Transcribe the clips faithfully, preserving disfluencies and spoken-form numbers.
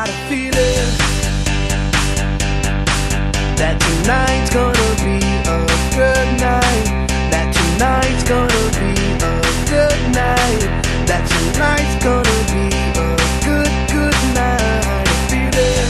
got a feeling that tonight's gonna be a good night. That tonight's gonna be a good night. That tonight's gonna be a good, good night. A feeling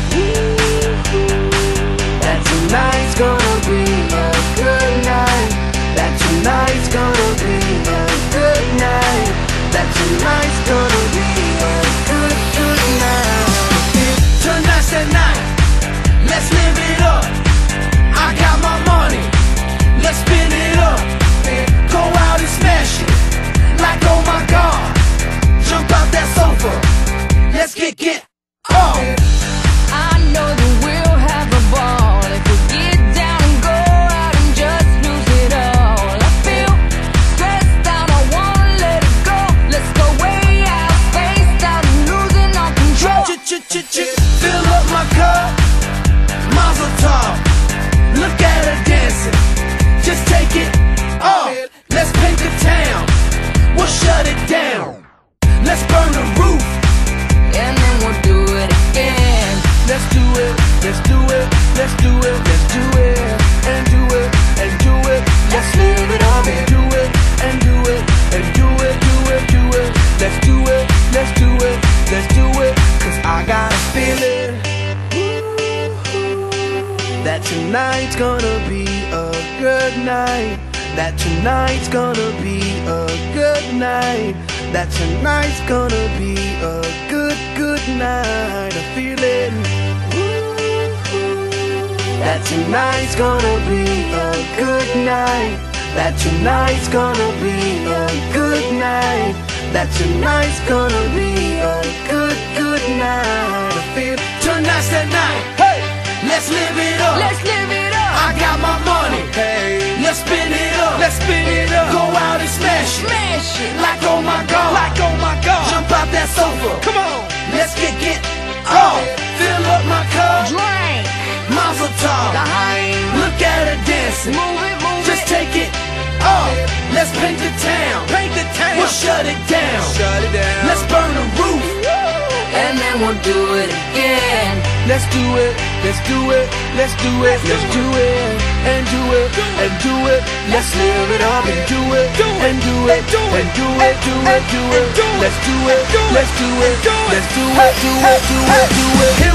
that tonight's gonna be a good night. That tonight's gonna be a good night. That tonight's gonna be a good, good night. Tonight's the night, let's live it up. I got my money, let's spin it up. Go out and smash it, like oh my God. Jump out that sofa, let's get get off. I know that we'll have a ball if we get down and go out and just lose it all. I feel stressed out, I wanna let it go. Let's go way out, spaced out and losing all control. Fill up my cup, Mazel tov. Look at her dancing, just take it off. Let's paint the town, we'll shut it down. Let's burn the roof, And then we'll do it again. let's do it, let's do it, let's do it, let's do it, and do it, and do it. Let's live it up and do it, and do it, and do it, do it, do it. Let's do it, let's do it, let's do it. Cause I got a feeling that tonight's gonna be a good night. That tonight's gonna be a good night. That tonight's gonna be a good, good night. A feeling that tonight's gonna be a good night. That tonight's gonna be a good night. That tonight's gonna be a good, good night. I feel tonight's the night. Hey, let's live it up. Let's live it up. I got my money. Hey, let's spin it up. Let's spin it up. Go out and smash it. Smash it. Like oh my God. Like oh my God. Jump out that sofa. Come on. Let's get get off. Fill up my cup. Drink. Mazel tov. Behind. Look at her dancing. Move it, move Just it. take it off. Let's paint the town. Paint the town. We'll shut it down. Shut it down. Let's burn the roof. And then we'll do it again. Let's do it. Let's do it. Let's do it. Let's do it. And do it. And do it. Let's live it up and do it. And do it. And do it. Do it. Do it. Let's do it. Let's do it. Let's do it. Do it. Do it. Do it. Do it.